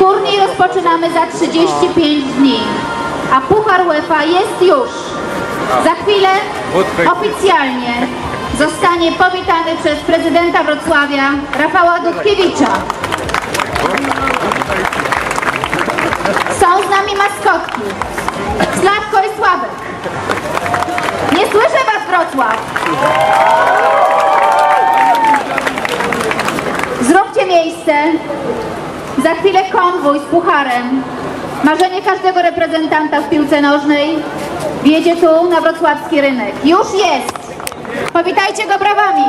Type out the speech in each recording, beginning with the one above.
Turniej rozpoczynamy za 35 dni, a Puchar UEFA jest już. Za chwilę oficjalnie zostanie powitany przez prezydenta Wrocławia Rafała Dutkiewicza. Są z nami maskotki Sławko i Sławek. Nie słyszę was, Wrocław! Zróbcie miejsce. Za chwilę konwój z pucharem. Marzenie każdego reprezentanta w piłce nożnej wjedzie tu na wrocławski rynek. Już jest! Powitajcie go brawami!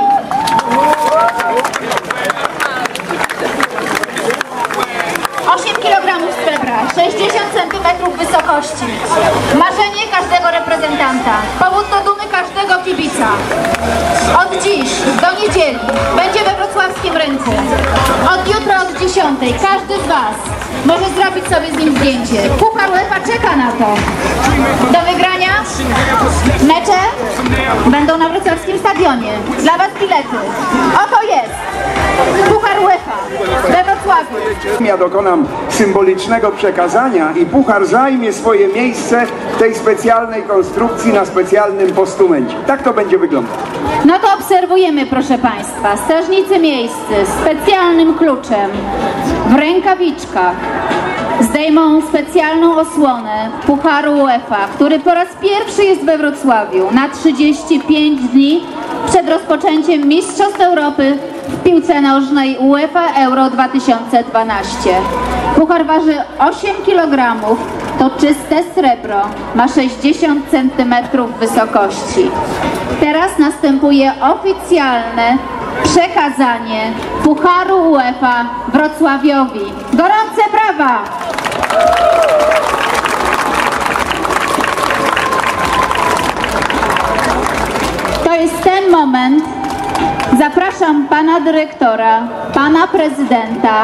Kilogramów srebra, 60 cm wysokości. Marzenie każdego reprezentanta. Powód do dumy każdego kibica. Od dziś do niedzieli będzie we wrocławskim rynku. Od jutra od 10 każdy z was może zrobić sobie z nim zdjęcie. Puchar UEFA czeka na to. Do wygrania mecze będą na wrocławskim stadionie. Dla was bilety. Oto jest Puchar UEFA we Wrocławiu. Ja dokonam symbolicznego przekazania i puchar zajmie swoje miejsce w tej specjalnej konstrukcji na specjalnym postumencie. Tak to będzie wyglądać. No to obserwujemy, proszę Państwa. Strażnicy miejscy z specjalnym kluczem w rękawiczkach zdejmą specjalną osłonę Pucharu UEFA, który po raz pierwszy jest we Wrocławiu na 35 dni przed rozpoczęciem Mistrzostw Europy w piłce nożnej UEFA Euro 2012. Puchar waży 8 kg, to czyste srebro, ma 60 cm wysokości. Teraz następuje oficjalne przekazanie Pucharu UEFA Wrocławiowi. Gorące brawa! To jest ten moment. Zapraszam pana dyrektora, pana prezydenta,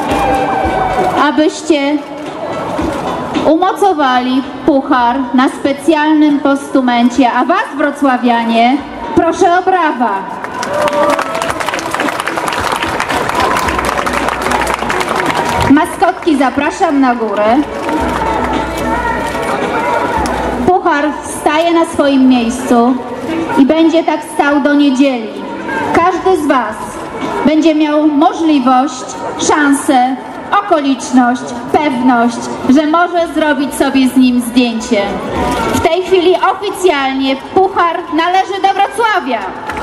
abyście umocowali puchar na specjalnym postumencie, a was, wrocławianie, proszę o brawa. Maskotki zapraszam na górę. Puchar staje na swoim miejscu i będzie tak stał do niedzieli. Każdy z was będzie miał możliwość, szansę, okoliczność, pewność, że może zrobić sobie z nim zdjęcie. W tej chwili oficjalnie puchar należy do Wrocławia.